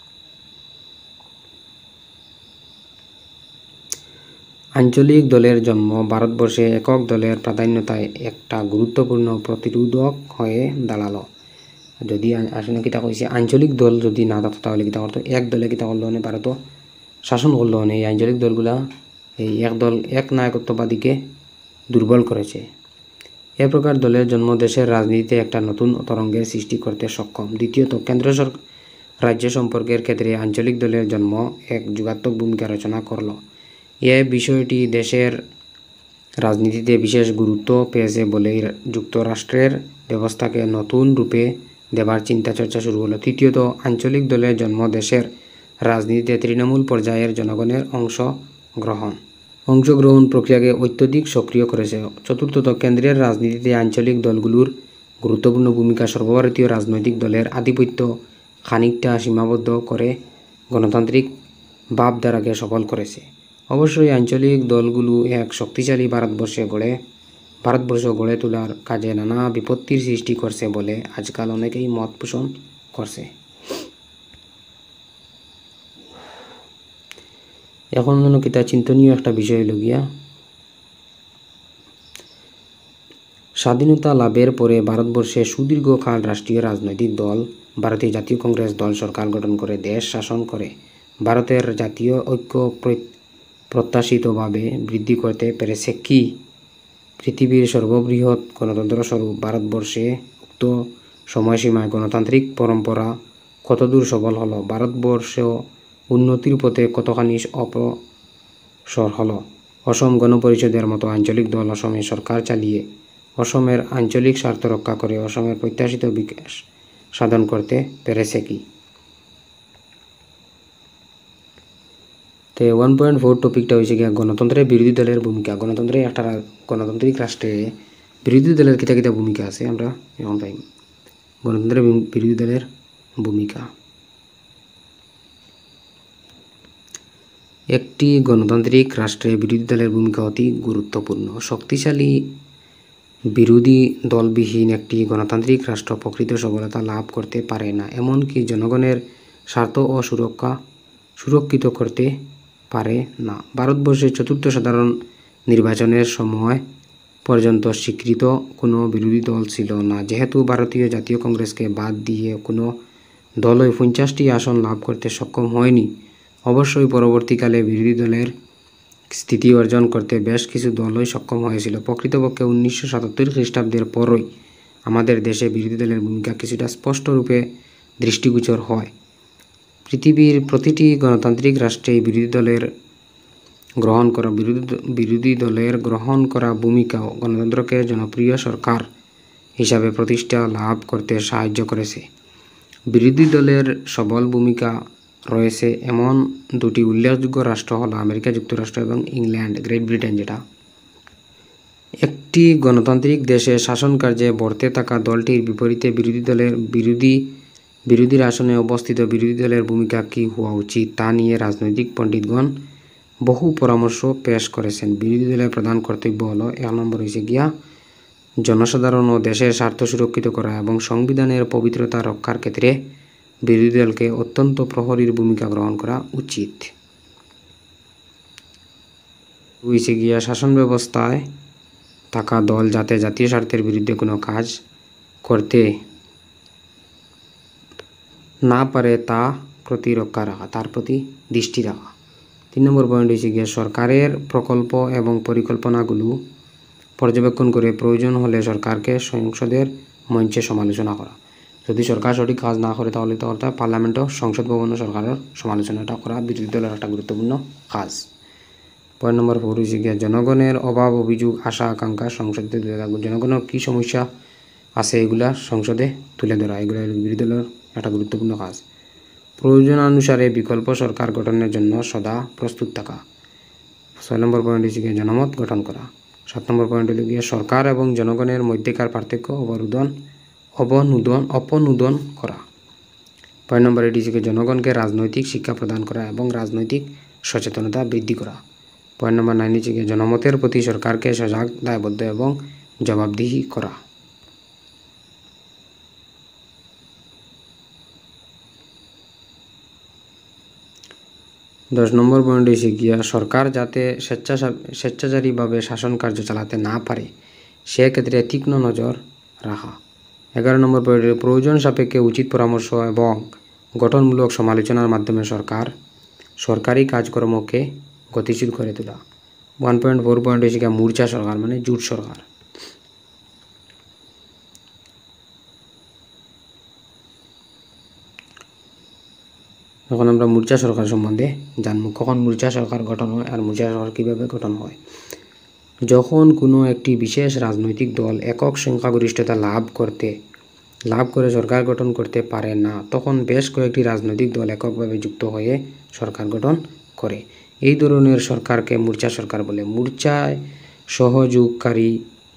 আঞ্চলিক দলের জন্ম ভারতবর্ষে একক দলের প্রাধান্যতায় একটা গুরুত্বপূর্ণ প্রতিরোধক হয়ে দাঁড়ালো। যদি আসলে কিতা কইছে আঞ্চলিক দল যদি না থাকতো তাহলে কিতা করতো, এক দলে কিতা করলো মানে ভারত শাসন করলো মানে এই আঞ্চলিক দলগুলা এই এক দল এক নায়কত্ববাদীকে দুর্বল করেছে। এ প্রকার দলের জন্ম দেশের রাজনীতিতে একটা নতুন তরঙ্গের সৃষ্টি করতে সক্ষম। দ্বিতীয়ত, কেন্দ্র সরকার রাজ্য সম্পর্কের ক্ষেত্রে আঞ্চলিক দলের জন্ম এক যুগাত্মক ভূমিকা রচনা করল। এ বিষয়টি দেশের রাজনীতিতে বিশেষ গুরুত্ব পেয়েছে বলেই যুক্তরাষ্ট্রের ব্যবস্থাকে নতুন রূপে দেবার চিন্তা চর্চা শুরু হলো। তৃতীয়ত, আঞ্চলিক দলের জন্ম দেশের রাজনীতিতে তৃণমূল পর্যায়ের জনগণের অংশগ্রহণ অংশগ্রহণ প্রক্রিয়াকে অত্যধিক সক্রিয় করেছে। চতুর্থত, কেন্দ্রের রাজনীতিতে আঞ্চলিক দলগুলোর গুরুত্বপূর্ণ ভূমিকা সর্বভারতীয় রাজনৈতিক দলের আধিপত্য খানিকটা সীমাবদ্ধ করে গণতান্ত্রিক ভাবধারাকে সফল করেছে। অবশ্যই আঞ্চলিক দলগুলো এক শক্তিশালী ভারতবর্ষে গড়ে ভারতবর্ষ গড়ে তোলার কাজে নানা বিপত্তির সৃষ্টি করছে বলে আজকাল অনেকেই মত পোষণ করছে। এখন যেন কিতা চিন্তনীয় একটা বিষয় হইল গিয়া, স্বাধীনতা লাভের পরে ভারতবর্ষে সুদীর্ঘকাল রাষ্ট্রীয় রাজনৈতিক দল ভারতীয় জাতীয় কংগ্রেস দল সরকার গঠন করে দেশ শাসন করে ভারতের জাতীয় ঐক্য প্রত্যাশিতভাবে বৃদ্ধি করতে পেরেছে। কি পৃথিবীর সর্ববৃহৎ গণতন্ত্র স্বরূপ ভারতবর্ষে উক্ত সময়সীমায় গণতান্ত্রিক পরম্পরা কতদূর সফল হলো, ভারতবর্ষ উন্নতির পথে কতখানি অগ্রসর হলো। অসম গণপরিষদের মতো আঞ্চলিক দল অসমে সরকার চালিয়ে অসমের আঞ্চলিক স্বার্থ রক্ষা করে অসমের প্রত্যাশিত বিকাশ সাধন করতে পেরেছে কি? তো ওয়ান পয়েন্ট ফোর টপিকটা হয়েছে গিয়া গণতন্ত্রের বিরোধী দলের ভূমিকা। গণতন্ত্রে একটা গণতান্ত্রিক রাষ্ট্রে বিরোধী দলের কিতা কিতা ভূমিকা আছে আমরা এখন পাই। গণতন্ত্রের বিরোধী দলের ভূমিকা, একটি গণতান্ত্রিক রাষ্ট্রে বিরোধী দলের ভূমিকা অতি গুরুত্বপূর্ণ। শক্তিশালী বিরোধী দলবিহীন একটি গণতান্ত্রিক রাষ্ট্র প্রকৃত সফলতা লাভ করতে পারে না, এমনকি জনগণের স্বার্থ ও সুরক্ষা সুরক্ষিত করতে পারে না। ভারতবর্ষের চতুর্থ সাধারণ নির্বাচনের সময় পর্যন্ত স্বীকৃত কোনো বিরোধী দল ছিল না। যেহেতু ভারতীয় জাতীয় কংগ্রেসকে বাদ দিয়ে কোনো দলই পঞ্চাশটি আসন লাভ করতে সক্ষম হয়নি, অবশ্যই পরবর্তীকালে বিরোধী দলের স্থিতি অর্জন করতে বেশ কিছু দলই সক্ষম হয়েছিল। প্রকৃতপক্ষে উনিশশো সাতাত্তর খ্রিস্টাব্দের পরই আমাদের দেশে বিরোধী দলের ভূমিকা কিছুটা স্পষ্টরূপে দৃষ্টিগোচর হয়। পৃথিবীর প্রতিটি গণতান্ত্রিক রাষ্ট্রেই বিরোধী দলের গ্রহণ করা বিরোধী বিরোধী দলের গ্রহণ করা ভূমিকা গণতন্ত্রকে জনপ্রিয় সরকার হিসাবে প্রতিষ্ঠা লাভ করতে সাহায্য করেছে। বিরোধী দলের সবল ভূমিকা রয়েছে এমন দুটি উল্লেখযোগ্য রাষ্ট্র হলো আমেরিকা যুক্তরাষ্ট্র এবং ইংল্যান্ড, গ্রেট ব্রিটেন। যেটা একটি গণতান্ত্রিক দেশে শাসন কার্যে বর্তে থাকা দলটির বিপরীতে বিরোধী দলের বিরোধী বিরোধীর আসনে অবস্থিত বিরোধী দলের ভূমিকা কী হওয়া উচিত তা নিয়ে রাজনৈতিক পণ্ডিতগণ বহু পরামর্শ পেশ করেছেন। বিরোধী দলের প্রধান কর্তব্য হলো এক নম্বর হয়েছে গিয়া জনসাধারণ ও দেশের স্বার্থ সুরক্ষিত করা এবং সংবিধানের পবিত্রতা রক্ষার ক্ষেত্রে বিরোধী দলকে অত্যন্ত প্রহরীর ভূমিকা গ্রহণ করা উচিত। হয়েছে গিয়া শাসন ব্যবস্থায় থাকা দল যাতে জাতীয় স্বার্থের বিরুদ্ধে কোনো কাজ করতে না পারে তা প্রতিরক্ষা রাখা তার প্রতি দৃষ্টি রাখা। তিন নম্বর পয়েন্ট হয়েছে গিয়ে সরকারের প্রকল্প এবং পরিকল্পনাগুলো পর্যবেক্ষণ করে প্রয়োজন হলে সরকারকে সংসদের মঞ্চে সমালোচনা করা। যদি সরকার সঠিক কাজ না করে তাহলে তো অর্থাৎ পার্লামেন্ট ও সংসদ ভবন সরকারের সমালোচনাটা করা বিরোধী দলের একটা গুরুত্বপূর্ণ কাজ। পয়েন্ট নম্বর ফোর হয়েছে গিয়ে জনগণের অভাব অভিযোগ আশা আকাঙ্ক্ষা সংসদে তুলে ধরা। জনগণের কী সমস্যা আছে এগুলা সংসদে তুলে ধরা, এগুলো বিরোধী দলের একটা গুরুত্বপূর্ণ কাজ। প্রয়োজনানুসারে বিকল্প সরকার গঠনের জন্য সদা প্রস্তুত থাকা। ছয় নম্বর পয়েন্ট হচ্ছে জনমত গঠন করা। সাত নম্বর পয়েন্ট হলো গিয়ে সরকার এবং জনগণের মধ্যেকার পার্থক্য অবরোধন অবনুদন অপনুদন করা। পয়েন্ট নম্বর এটি হচ্ছে জনগণকে রাজনৈতিক শিক্ষা প্রদান করা এবং রাজনৈতিক সচেতনতা বৃদ্ধি করা। পয়েন্ট নম্বর নাইন হচ্ছে জনমতের প্রতি সরকারকে সজাগ, দায়বদ্ধ এবং জবাবদিহি করা। দশ নম্বর পয়েন্ট হচ্ছে গিয়া সরকার যাতে স্বেচ্ছা স্বেচ্ছাচারীভাবে শাসন কার্য চালাতে না পারে সেক্ষেত্রে তীক্ষ্ণ নজর রাখা। এগারো নম্বর পয়েন্টে প্রয়োজন সাপেক্ষে উচিত পরামর্শ এবং গঠনমূলক সমালোচনার মাধ্যমে সরকার সরকারি কাজকর্মকে গতিশীল করে তোলা। ওয়ান পয়েন্ট ফোর পয়েন্ট হচ্ছে গিয়া মূর্ছা সরকার মানে জোট সরকার। এখন আমরা মূর্ছা সরকার সম্বন্ধে জানব। কখন মূর্ছা সরকার গঠন হয় আর মূর্ছা সরকার কীভাবে গঠন হয়। যখন কোনো একটি বিশেষ রাজনৈতিক দল একক সংখ্যাগরিষ্ঠতা লাভ করতে লাভ করে সরকার গঠন করতে পারে না, তখন বেশ কয়েকটি রাজনৈতিক দল এককভাবে যুক্ত হয়ে সরকার গঠন করে। এই ধরনের সরকারকে মূর্ছা সরকার বলে। মূর্ছায় সহযোগকারী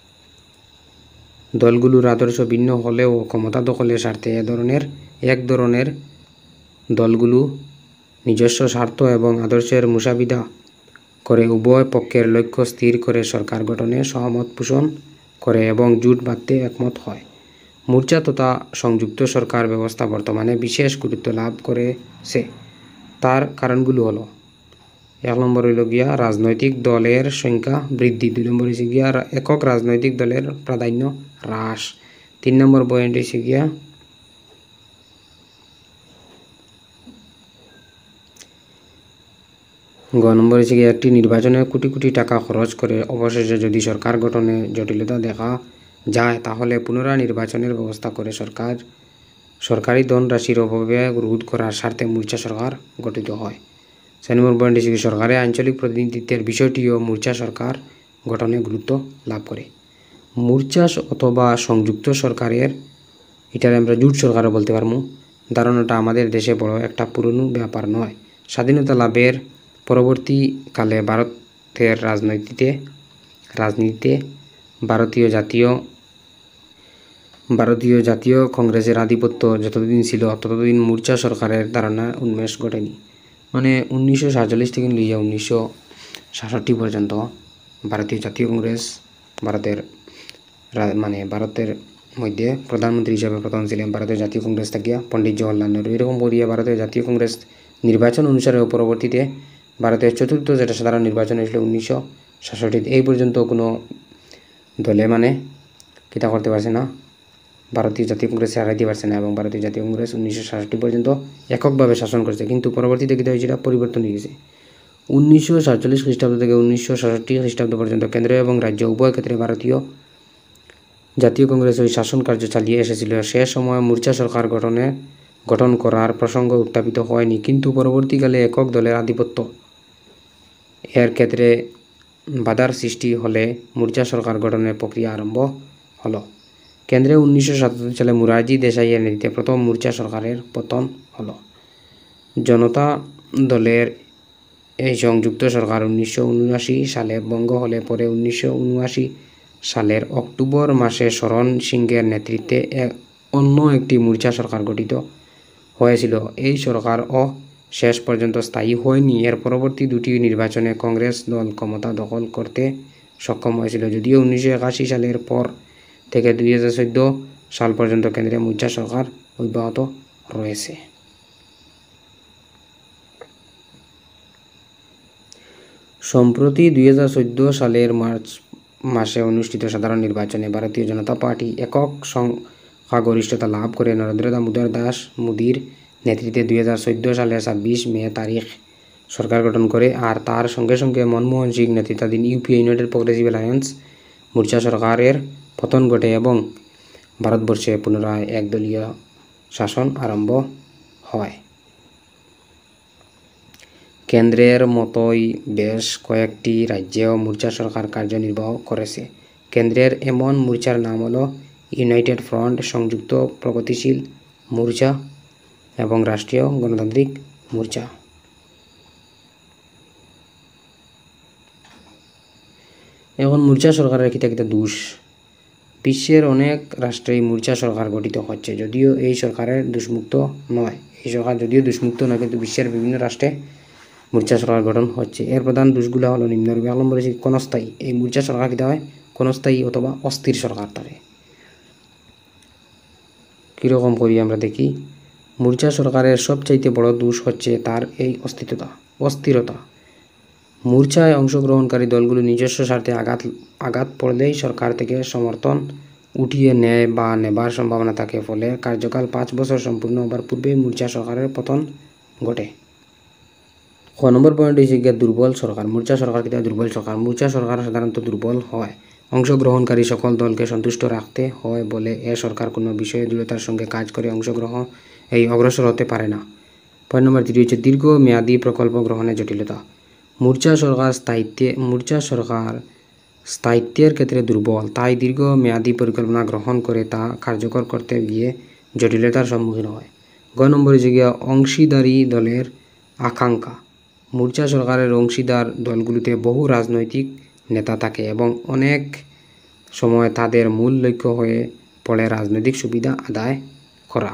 দলগুলোর আদর্শ ভিন্ন হলেও ক্ষমতা দখলের স্বার্থে এ ধরনের এক ধরনের দলগুলো নিজস্ব স্বার্থ এবং আদর্শের মুসাবিদা করে উভয় পক্ষের লক্ষ্য স্থির করে সরকার গঠনে সহমত পোষণ করে এবং জোট বাঁধতে একমত হয়। মূর্ছা তথা সংযুক্ত সরকার ব্যবস্থা বর্তমানে বিশেষ গুরুত্ব লাভ করেছে। তার কারণগুলো হলো, এক নম্বর হইল গিয়া রাজনৈতিক দলের সংখ্যা বৃদ্ধি, দুই নম্বর হচ্ছে গিয়া একক রাজনৈতিক দলের প্রাধান্য হ্রাস, তিন নম্বর পয়েন্ট হচ্ছে গিয়া গ নম্বর হচ্ছে গিয়ে একটি নির্বাচনে কোটি কোটি টাকা খরচ করে অবশেষে যদি সরকার গঠনে জটিলতা দেখা যায় তাহলে পুনরায় নির্বাচনের ব্যবস্থা করে সরকার সরকারি ধনরাশির অপব্যয় রোধ করার স্বার্থে মূর্ছা সরকার গঠিত হয়। চার নম্বর পয়েন্ট হচ্ছে সরকারের আঞ্চলিক প্রতিনিধিত্বের বিষয়টিও মূর্ছা সরকার গঠনে গুরুত্ব লাভ করে। মূর্ছা অথবা সংযুক্ত সরকারের এটার আমরা জোট সরকারও বলতে পারবো। ধারণাটা আমাদের দেশে বড় একটা পুরনো ব্যাপার নয়। স্বাধীনতা লাভের পরবর্তীকালে ভারতের রাজনীতিতে রাজনীতিতে ভারতীয় জাতীয় ভারতীয় জাতীয় কংগ্রেসের আধিপত্য যতদিন ছিল ততদিন মূর্ছা সরকারের ধারণা উন্মেষ ঘটেনি। মানে উনিশশো সাতচল্লিশ থেকে লিয়ে উনিশশো সাতষট্টি পর্যন্ত ভারতীয় জাতীয় কংগ্রেস ভারতের মানে ভারতের মধ্যে প্রধানমন্ত্রী হিসাবে প্রথম ছিলেন ভারতের জাতীয় কংগ্রেস থাকিয়া পণ্ডিত জওহরলাল নেহরু। এরকম করিয়া ভারতের জাতীয় কংগ্রেস নির্বাচন অনুসারে পরবর্তীতে ভারতের চতুর্থ যেটা সাধারণ নির্বাচন হয়েছিল উনিশশো সাতষট্টিতে। এই পর্যন্ত কোনো দলে মানে কিতা করতে পারছে না, ভারতীয় জাতীয় কংগ্রেস হারাইতে পারছে না এবং ভারতীয় জাতীয় কংগ্রেস উনিশশো সাতষট্টি পর্যন্ত এককভাবে শাসন করছে। কিন্তু পরবর্তীতে কিতা হয়েছিল, পরিবর্তন হয়ে গেছে। উনিশশো সাতচল্লিশ খ্রিস্টাব্দ থেকে উনিশশো সাতষট্টি খ্রিস্টাব্দ পর্যন্ত কেন্দ্র এবং রাজ্য উভয় ক্ষেত্রে ভারতীয় জাতীয় কংগ্রেস ওই শাসন কার্য চালিয়ে এসেছিল। সে সময় মূর্ছা সরকার গঠনে গঠন করার প্রসঙ্গ উত্থাপিত হয়নি, কিন্তু পরবর্তীকালে একক দলের আধিপত্য এর ক্ষেত্রে বাধার সৃষ্টি হলে মূর্ছা সরকার গঠনের প্রক্রিয়া আরম্ভ হলো। কেন্দ্রে উনিশশো সাতাত্তর সালে মোরারজি দেশাইয়ের নেতৃত্বে প্রথম মূর্ছা সরকারের পতন হলো। জনতা দলের এই সংযুক্ত সরকার উনিশশো উনআশি সালে ভঙ্গ হলে পরে উনিশশো উনআশি সালের অক্টোবর মাসে শরণ সিংয়ের নেতৃত্বে অন্য একটি মূর্ছা সরকার গঠিত হয়েছিল। এই সরকারও শেষ পর্যন্ত স্থায়ী হয়নি। এর পরবর্তী দুটি নির্বাচনে কংগ্রেস দল ক্ষমতা দখল করতে সক্ষম হয়েছিল, যদিও উনিশশো একাশি সালের পর থেকে দুই হাজার চোদ্দ সাল পর্যন্ত কেন্দ্রে মূর্ছা সরকার অব্যাহত রয়েছে। সম্প্রতি দুই হাজার চোদ্দ সালের মার্চ মাসে অনুষ্ঠিত সাধারণ নির্বাচনে ভারতীয় জনতা পার্টি একক সংখ্যাগরিষ্ঠতা লাভ করে নরেন্দ্র দামোদর দাস মোদীর নেতৃত্বে দুই হাজার চোদ্দ সালের ছাব্বিশ মে তারিখ সরকার গঠন করে। আর তার সঙ্গে সঙ্গে মনমোহন সিং নেতৃত্বাধীন ইউপিএ ইউনাইটেড প্রোগ্রেসিভ অ্যালায়েন্স মূর্ছা সরকারের পতন ঘটে এবং ভারতবর্ষে পুনরায় একদলীয় শাসন আরম্ভ হয়। কেন্দ্রের মতোই বেশ কয়েকটি রাজ্যেও মূর্ছা সরকার কার্যনির্বাহ করেছে। কেন্দ্রের এমন মূর্ছার নাম হলো ইউনাইটেড ফ্রন্ট, সংযুক্ত প্রগতিশীল মূর্ছা এবং রাষ্ট্রীয় গণতান্ত্রিক মূর্ছা। এখন মূর্ছা সরকারের কিতা কিতা দোষ। বিশ্বের অনেক রাষ্ট্রে মূর্ছা সরকার গঠিত হচ্ছে, যদিও এই সরকারের দোষমুক্ত নয়। এই সরকার যদিও দোষমুক্ত নয়, কিন্তু বিশ্বের বিভিন্ন রাষ্ট্রে মূর্ছা সরকার গঠন হচ্ছে। এর প্রধান দোষগুলো হলো নিম্নরূপে। এক নম্বর হচ্ছে ক্ষণস্থায়ী। এই মূর্ছা সরকার কিতা হয়? ক্ষণস্থায়ী অথবা অস্থির সরকার থাকে। কীরকম করি আমরা দেখি। মূর্ছা সরকারের সবচাইতে বড় দোষ হচ্ছে তার এই অস্থিরতা অস্থিরতা মূর্ছায় অংশগ্রহণকারী দলগুলো নিজস্ব স্বার্থে আঘাত আঘাত পড়লেই সরকার থেকে সমর্থন উঠিয়ে নেয় বা নেবার সম্ভাবনা থাকে। ফলে কার্যকাল পাঁচ বছর সম্পূর্ণ হবার পূর্বেই মূর্ছা সরকারের পতন ঘটে। ক নম্বর পয়েন্ট হচ্ছে গিয়ে দুর্বল সরকার। মূর্ছা সরকার কিতা দুর্বল সরকার। মূর্ছা সরকার সাধারণত দুর্বল হয়। অংশগ্রহণকারী সকল দলকে সন্তুষ্ট রাখতে হয় বলে এ সরকার কোনো বিষয়ে দৃঢ়তার সঙ্গে কাজ করে অংশগ্রহণ এই অগ্রসর হতে পারে না। পয়েন্ট নম্বর থ্রি হচ্ছে দীর্ঘ মেয়াদী প্রকল্প গ্রহণের জটিলতা। মূর্ছা সরকার স্থায়িত্বে মূর্ছা সরকার স্থায়িত্বের ক্ষেত্রে দুর্বল, তাই দীর্ঘ মেয়াদী পরিকল্পনা গ্রহণ করে তা কার্যকর করতে গিয়ে জটিলতার সম্মুখীন হয়। গ নম্বর হচ্ছে গিয়া অংশীদারি দলের আকাঙ্ক্ষা। মূর্ছা সরকারের অংশীদার দলগুলিতে বহু রাজনৈতিক নেতা থাকে এবং অনেক সময় তাদের মূল লক্ষ্য হয়ে পড়ে রাজনৈতিক সুবিধা আদায় করা।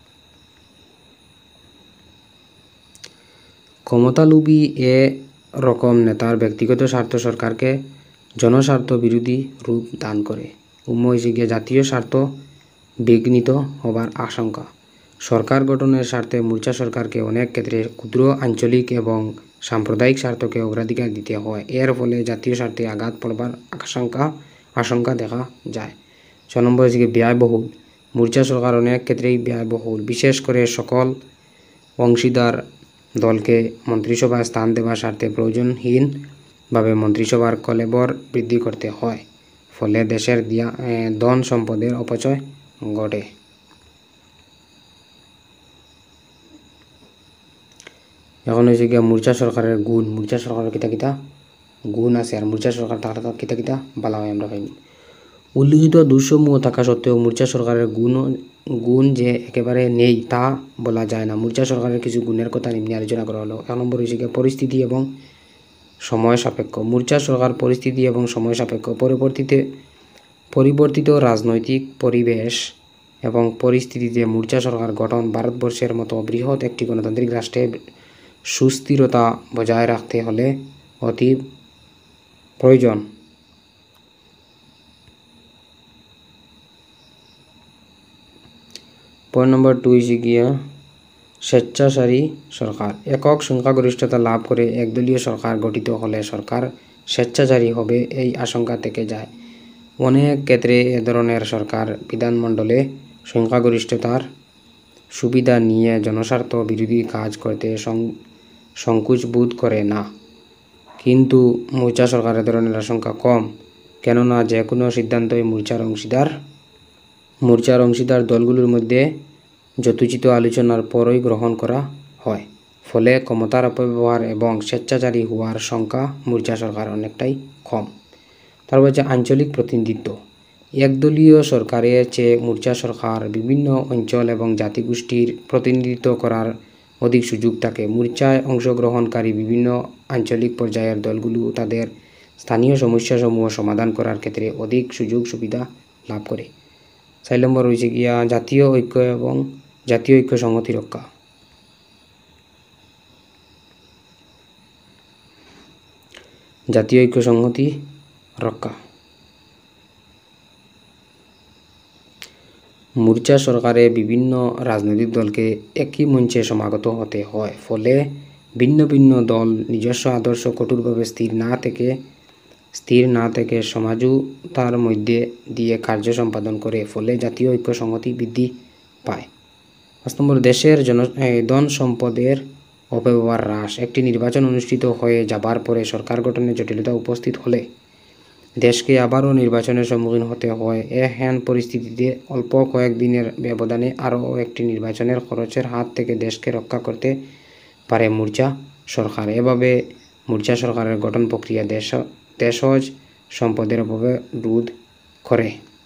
ক্ষমতালোভী এ রকম নেতার ব্যক্তিগত স্বার্থ সরকারকে জনস্বার্থ বিরোধী রূপ দান করে। উম্ম হয়েছে গিয়ে জাতীয় স্বার্থ বিঘ্নিত হবার আশঙ্কা। সরকার গঠনের স্বার্থে মূর্ছা সরকারকে অনেক ক্ষেত্রে ক্ষুদ্র আঞ্চলিক এবং সাম্প্রদায়িক স্বার্থকে অগ্রাধিকার দিতে হয়। এর ফলে জাতীয় স্বার্থে আঘাত পড়বার আশঙ্কা আশঙ্কা দেখা যায়। ছ নম্বর হচ্ছে ব্যয়বহুল। মূর্ছা সরকার অনেক ক্ষেত্রেই ব্যয়বহুল, বিশেষ করে সকল অংশীদার দলকে মন্ত্রিসভায় স্থান দেওয়ার স্বার্থে প্রয়োজনহীনভাবে মন্ত্রিসভার কলেবর বৃদ্ধি করতে হয়। ফলে দেশের দিয়া ধন সম্পদের অপচয় ঘটে। এখন হয়েছে গিয়া মূর্ছা সরকারের গুণ। মূর্ছা সরকারের কিতা কিতা গুণ আছে, আর মূর্ছা সরকার থাকলে কিতা কিতা বলা হয় আমরা পাইনি। উল্লিখিত দুঃসমূহ থাকা সত্ত্বেও মূর্ছা সরকারের গুণ গুণ যে একেবারে নেই তা বলা যায় না। মূর্ছা সরকারের কিছু গুণের কথা নিম্নে আলোচনা করা হলো। এক নম্বর হচ্ছে গিয়ে পরিস্থিতি এবং সময় সাপেক্ষ। মূর্ছা সরকার পরিস্থিতি এবং সময় সাপেক্ষ। পরিবর্তিতে পরিবর্তিত রাজনৈতিক পরিবেশ এবং পরিস্থিতিতে মূর্ছা সরকার গঠন ভারতবর্ষের মতো বৃহৎ একটি গণতান্ত্রিক রাষ্ট্রে সুস্থিরতা বজায় রাখতে হলে অতি প্রয়োজন। পয়েন্ট নম্বর টু হচ্ছে গিয়া স্বেচ্ছাচারী সরকার। একক সংখ্যাগরিষ্ঠতা লাভ করে একদলীয় সরকার গঠিত হলে সরকার স্বেচ্ছাচারী হবে এই আশঙ্কা থেকে যায়। অনেক ক্ষেত্রে এ ধরনের সরকার বিধানমণ্ডলে সংখ্যাগরিষ্ঠতার সুবিধা নিয়ে জনস্বার্থ বিরোধী কাজ করতে সংকোচ বোধ করে না। কিন্তু মূর্ছা সরকারের ধরনের আশঙ্কা কম, কেননা যে কোনো সিদ্ধান্তই মূর্ছার অংশীদার মূর্ছার অংশীদার দলগুলোর মধ্যে যথোচিত আলোচনার পরই গ্রহণ করা হয়। ফলে ক্ষমতার অপব্যবহার এবং স্বেচ্ছাচারী হওয়ার সংখ্যা মূর্ছা সরকার অনেকটাই কম। তারপর হচ্ছে আঞ্চলিক প্রতিনিধিত্ব। একদলীয় সরকারের চেয়ে মূর্ছা সরকার বিভিন্ন অঞ্চল এবং জাতিগোষ্ঠীর প্রতিনিধিত্ব করার অধিক সুযোগ থাকে। মূর্ছায় অংশগ্রহণকারী বিভিন্ন আঞ্চলিক পর্যায়ের দলগুলো তাদের স্থানীয় সমস্যাসমূহ সমাধান করার ক্ষেত্রে অধিক সুযোগ সুবিধা লাভ করে। চার নম্বর রয়েছে গিয়া জাতীয় ঐক্য এবং জাতীয় ঐক্য সংহতি রক্ষা। জাতীয় ঐক্য সংহতি রক্ষা মূর্ছা সরকারে বিভিন্ন রাজনৈতিক দলকে একই মঞ্চে সমাগত হতে হয়। ফলে ভিন্ন ভিন্ন দল নিজস্ব আদর্শ কঠোরভাবে স্থির না থেকে স্থির না থেকে সমাজতার মধ্যে দিয়ে কার্য সম্পাদন করে। ফলে জাতীয় ঐক্য সংহতি বৃদ্ধি পায়। পাঁচ নম্বর দেশের জন ধন সম্পদের অপব্যবহার হ্রাস। একটি নির্বাচন অনুষ্ঠিত হয়ে যাবার পরে সরকার গঠনের জটিলতা উপস্থিত হলে দেশকে আবারও নির্বাচনের সম্মুখীন হতে হয়। এহেন পরিস্থিতিতে অল্প কয়েক দিনের ব্যবধানে আরও একটি নির্বাচনের খরচের হাত থেকে দেশকে রক্ষা করতে পারে মূর্ছা সরকার। এভাবে মূর্ছা সরকারের গঠন প্রক্রিয়া দেশ দেশজ সম্পদের অপব্যয় রোধ করে।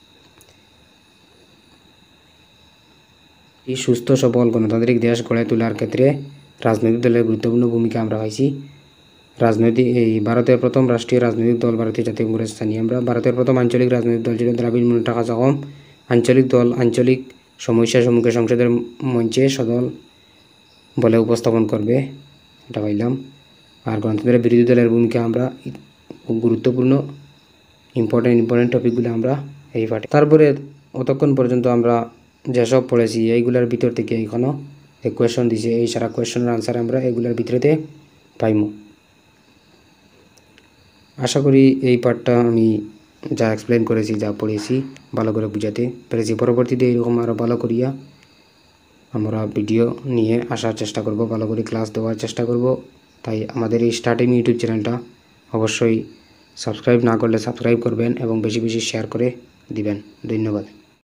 এই সুস্থ সবল গণতান্ত্রিক দেশ গড়ে তোলার ক্ষেত্রে রাজনৈতিক দলের গুরুত্বপূর্ণ ভূমিকা আমরা পাইছি। রাজনৈতিক এই ভারতের প্রথম রাষ্ট্রীয় রাজনৈতিক দল ভারতীয় জাতীয় কংগ্রেস জানি আমরা। ভারতের প্রথম আঞ্চলিক রাজনৈতিক দল ছিল দ্রাবিড় মুনেত্র কাঝাগম। আঞ্চলিক দল আঞ্চলিক সমস্যা সম্মুখে সংসদের মঞ্চে সদল বলে উপস্থাপন করবে, এটা পাইলাম। আর গণতন্ত্রের বিরোধী দলের ভূমিকা আমরা খুব গুরুত্বপূর্ণ ইম্পর্টেন্ট ইম্পর্টেন্ট টপিকগুলো আমরা এই পাঠে। তারপরে অতক্ষণ পর্যন্ত আমরা যেসব পড়েছি এইগুলোর ভিতর থেকে এখনও যে কোয়েশন দিছে এই সারা কোয়েশনের আনসার আমরা এগুলোর ভিতরেতে পাইমু। আশা করি এই পার্টটা আমি যা এক্সপ্লেন করেছি, যা পড়েছি ভালো করে বুঝাতে পেরেছি। পরবর্তীতে এরকম আরও ভালো করিয়া আমরা ভিডিও নিয়ে আসার চেষ্টা করব, ভালো করে ক্লাস দেওয়ার চেষ্টা করব। তাই আমাদের এই স্টার্টিং ইউটিউব চ্যানেলটা অবশ্যই সাবস্ক্রাইব না করলে সাবস্ক্রাইব করবেন এবং বেশি বেশি শেয়ার করে দিবেন। ধন্যবাদ।